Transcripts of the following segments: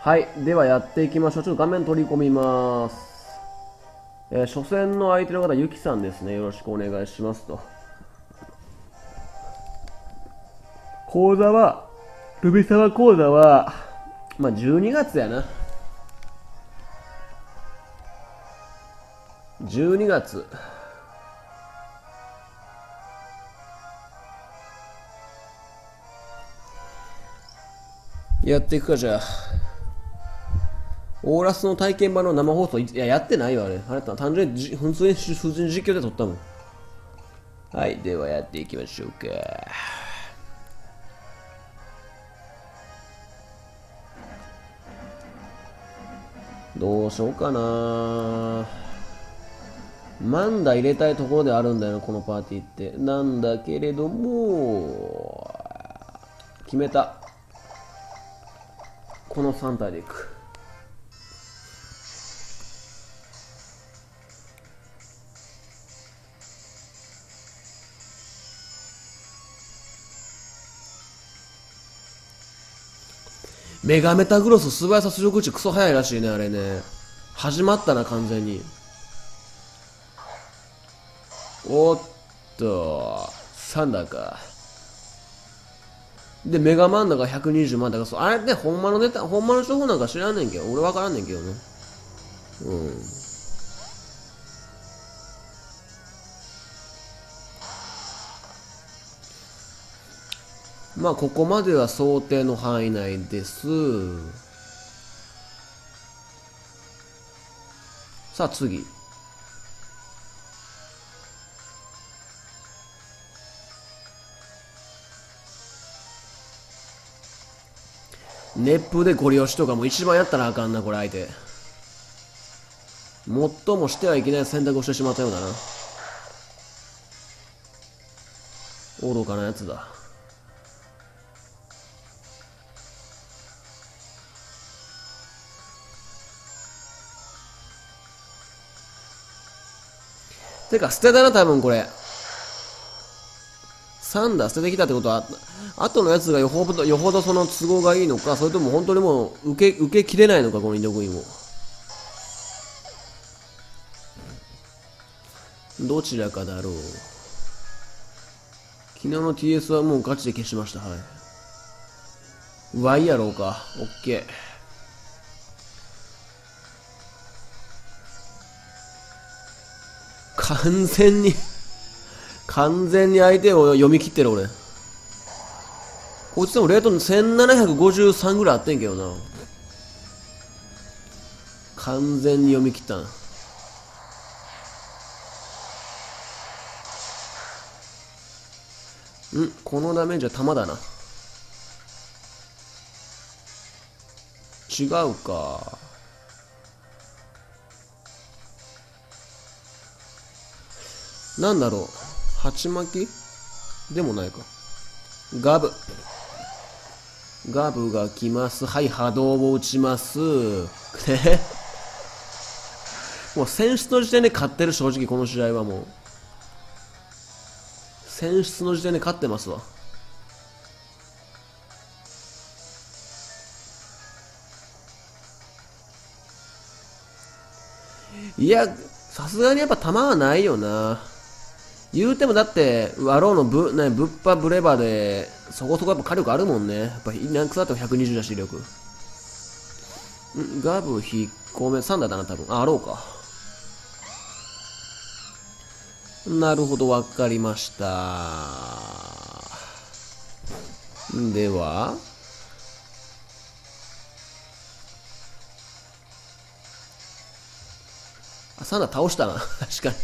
はい。ではやっていきましょう。ちょっと画面取り込みます。初戦の相手の方、ゆきさんですね。よろしくお願いしますと。講座は、ルビサワ講座は、まあ、12月やな。12月。やっていくか、じゃあ。オーラスの体験版の生放送、やってないよ、あれ。あれ単純に普通に実況で撮ったもん。はい、ではやっていきましょうか。どうしようかな。マンダ入れたいところであるんだよな、このパーティーって。なんだけれども、決めた。この3体でいく。メガメタグロス素早さ出力値クソ早いらしいね、あれね。始まったな、完全に。おっと、サンダーか。で、メガマンダが120万だから、あれね、ほんまのネタ、ほんまの情報なんか知らんねんけど、俺わからんねんけどね。うん。まあ、ここまでは想定の範囲内です。さあ、次。熱風でゴリ押しとかも一番やったらあかんな、これ相手。最もしてはいけない選択をしてしまったようだな。愚かなやつだ。てか、捨てたな、多分これ。サンダー捨ててきたってことは、後のやつがよほどその都合がいいのか、それとも本当にもう受けきれないのか、このインドクイーンを。どちらかだろう。昨日の TS はもうガチで消しました。はい。Y やろうか。オッケー。完全に相手を読み切ってる俺。こいつでもレート1753ぐらいあってんけどな。完全に読み切ったな。このダメージは弾だな。違うか。なんだろう。鉢巻きでもないか。ガブ。ガブが来ます。はい、波動を打ちます。もう選出の時点で勝ってる、正直この試合はもう。選出の時点で勝ってますわ。いや、さすがにやっぱ弾はないよな。言うてもだって、ワローのぶっぱブレバで、そこそこやっぱ火力あるもんね。やっぱ何くだっても120だし、力。ガブ引っ込め、3だな、多分。あろうか。なるほど、わかりました。では、サンダー倒したな。確かに。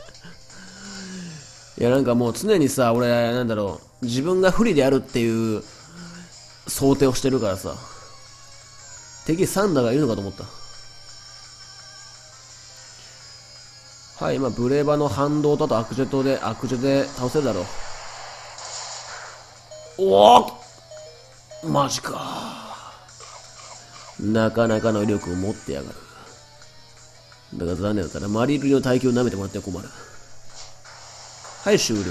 いや、なんかもう常にさ、俺、なんだろう、自分が不利であるっていう想定をしてるからさ、敵サンダーがいるのかと思った。はい、今、ブレバの反動とあとアクジェで倒せるだろう。おおマジか。なかなかの威力を持ってやがる。だが残念だったら、マリルリの耐久を舐めてもらっては困る。はい、終了。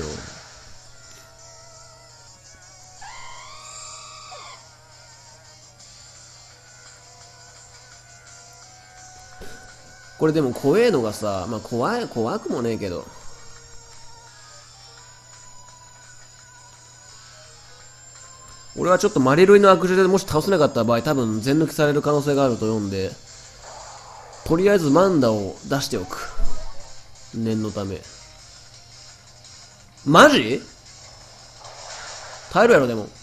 これでも怖えのがさ、まあ怖くもねえけど。俺はちょっとマリルイの悪女でもし倒せなかった場合、多分全抜きされる可能性があると読んで、とりあえずマンダを出しておく。念のため。マジ耐えるやろ、でも。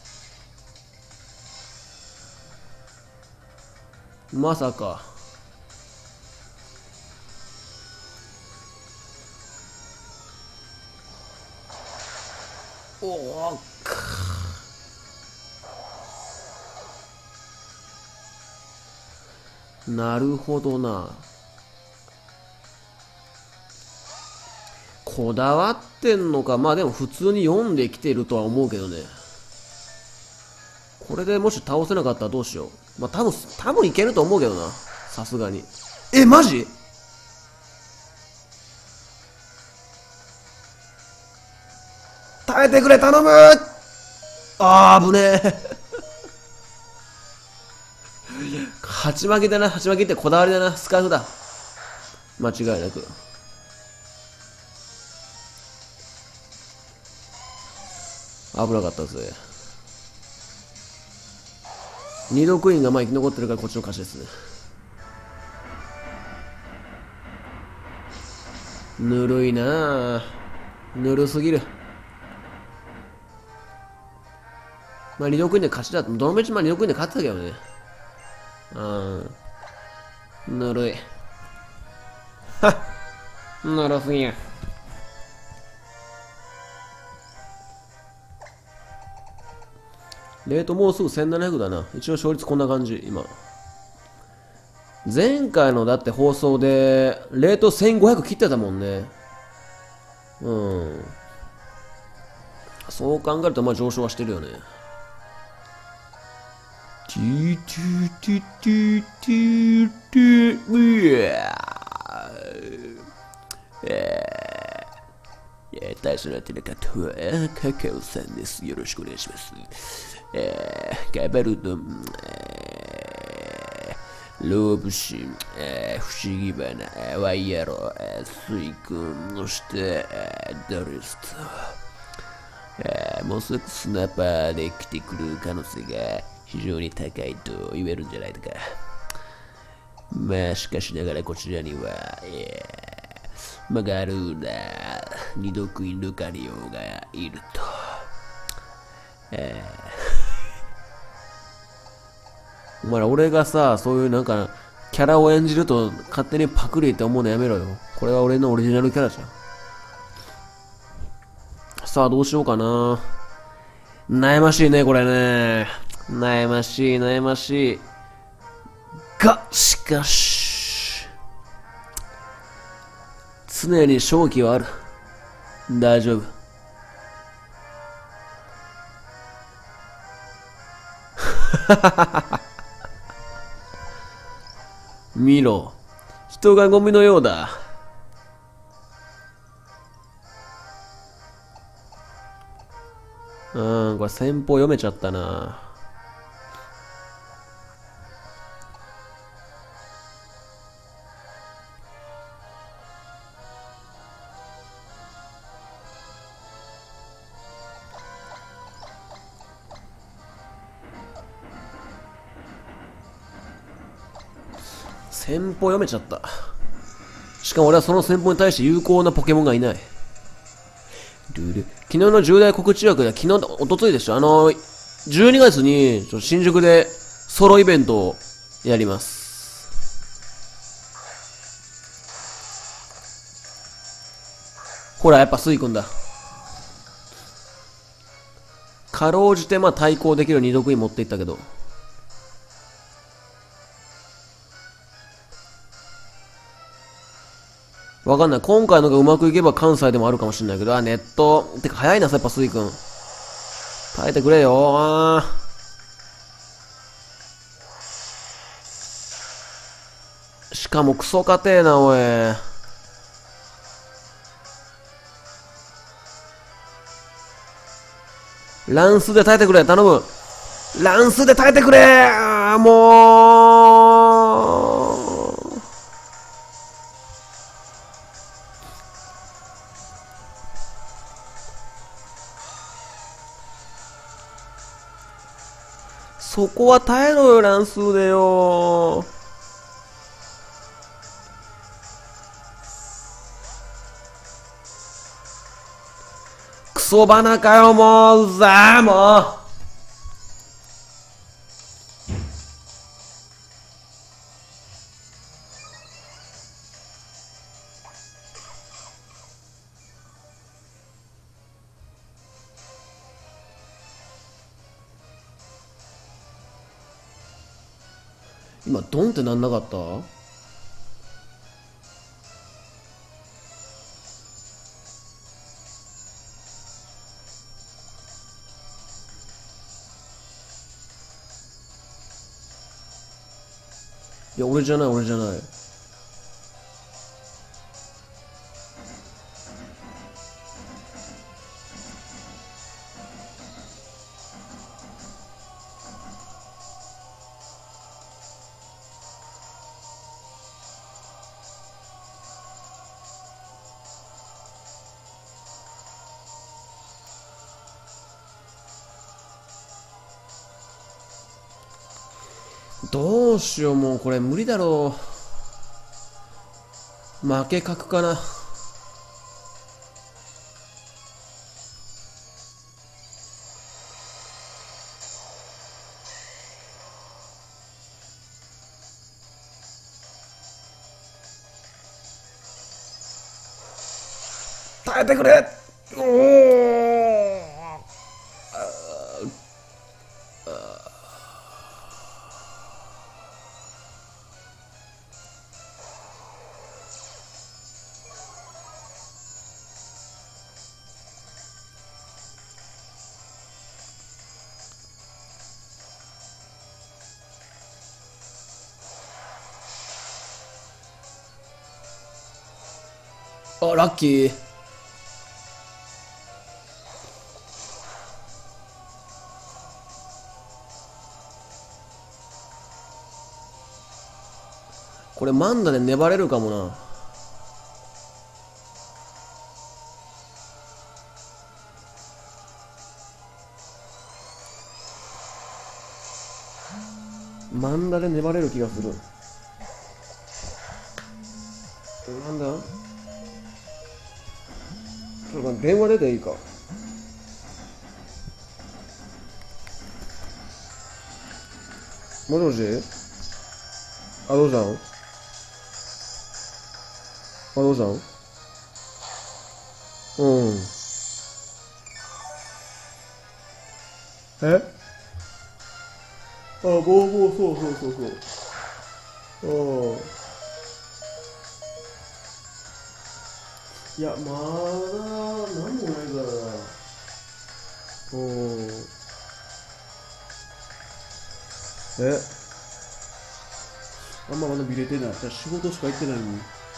まさか。おおなるほどな。こだわってんのか。まあでも普通に読んできてるとは思うけどね。これでもし倒せなかったらどうしよう。まあ多分いけると思うけどな。さすがに。え、マジ？耐えてくれ、頼む。あー、危ねえ。鉢巻きだな。鉢巻きってこだわりだな。スカーフだ。間違いなく。危なかったぜ。二度クイーンがまあ生き残ってるからこっちの勝ちですね。ぬるいなぁ。ぬるすぎる。まあ二度クイーンで勝ちだ。どのみちまあ二度クイーンで勝ってたけどね。ぬるい。はっ。ぬるすぎや。レートもうすぐ1700だな。一応勝率こんな感じ、今。前回のだって放送で、レート1500切ってたもんね。そう考えるとまあ上昇はしてるよね。ティーティーティーティーティーティー対象になっている方は、カカオさんです。よろしくお願いします。ガバルドン、ローブシン、不思議花、ワイヤロ、スイ君、そして、ドリスト。もうすぐスナッパーで来てくる可能性が非常に高いと言えるんじゃないか。まあ、しかしながらこちらには、マガルーナ、二度クイーンルカリオがいると。お前ら俺がさ、そういうなんか、キャラを演じると勝手にパクリって思うのやめろよ。これは俺のオリジナルキャラじゃん。さあ、どうしようかな。悩ましいね、これね。悩ましい、悩ましい。が、しかし、常に勝機はある。大丈夫。見ろ。人がゴミのようだ。これ先方読めちゃったな。先方読めちゃった。しかも俺はその先方に対して有効なポケモンがいない。昨日の重大告知枠で、おとついでしょ。12月に新宿でソロイベントをやります。ほら、やっぱスイ君だ。かろうじてまあ対抗できる二度食い持っていったけど。わかんない。今回のがうまくいけば関西でもあるかもしれないけど、ネット。てか早いな、やっぱスイ君。耐えてくれよ。しかもクソかてえな、おい。乱数で耐えてくれ、頼む。乱数で耐えてくれ。もう。 そこは耐えろよ、乱数でよ。クソバナかよ、もう。ざーもう。今ドンってなんなかった？いや、俺じゃない、俺じゃない。どうしよう、もうこれ無理だろう。負け角かな。耐えてくれ。おお。あ、ラッキー。これマンダで粘れるかもな。マンダで粘れる気がする。なんだ、ちょっと電話出ていいか。もしもし。あ、どうしたん？あ、どうしたん？うん。え、あ、もう、そうそうそうそう。うん。いや、まだ、なんもないからな。うん。あんままだ見れてない。じゃあ仕事しか行ってないのに。うん。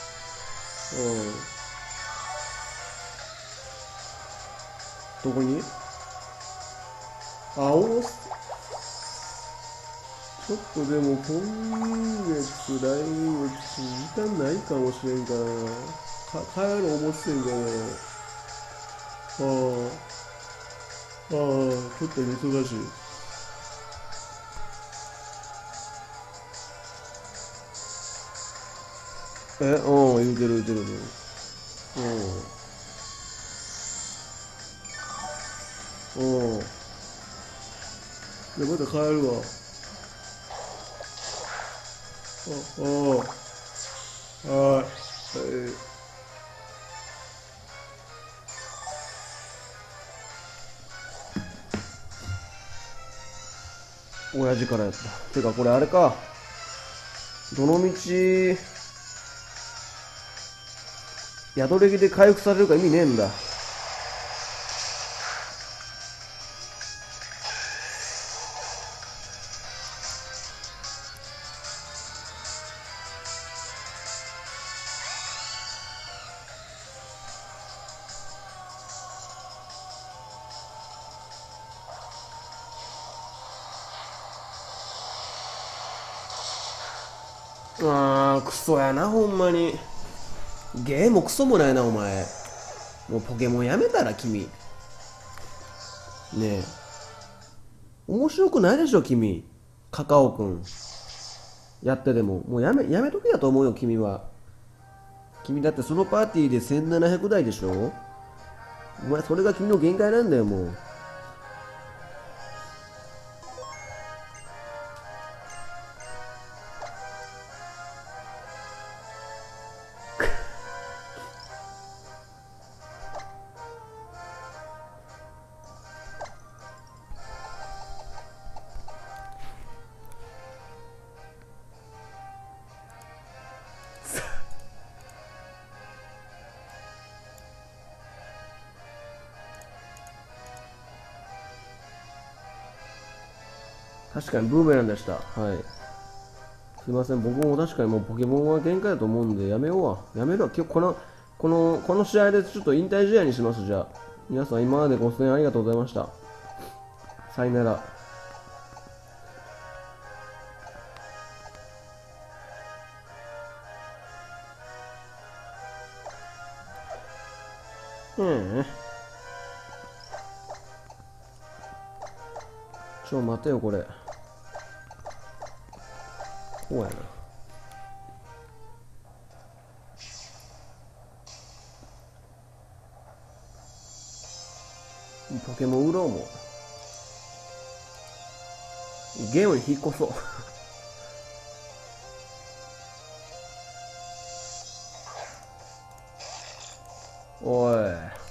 どこに？あ、ちょっとでも今月、来月、時間ないかもしれんからな。帰ろう思ってんけど。ああ、ちょっと忙しい。うん、言うてる言うてる。うん。うん。じゃあまた帰るわ。はい。親父からやった。てかこれあれか。どのみち、宿歴で回復されるか意味ねえんだ。クソやな、ほんまに。ゲーもクソもないな、お前。もうポケモンやめたら、君。ねえ。 面白くないでしょ君。カカオくんやっててももうやめとけやと思うよ君は。君だってそのパーティーで1700台でしょ。お前それが君の限界なんだよもう。確かにブーメランでした。はい。すいません、僕も確かにもうポケモンは限界だと思うんで、やめようわ。やめるわ。今日この試合でちょっと引退試合にします。じゃあ。皆さん今までご出演ありがとうございました。さよなら。待てよ、これ。こうやな。ポケモン売ろうも。ゲームに引っ越そう。おい。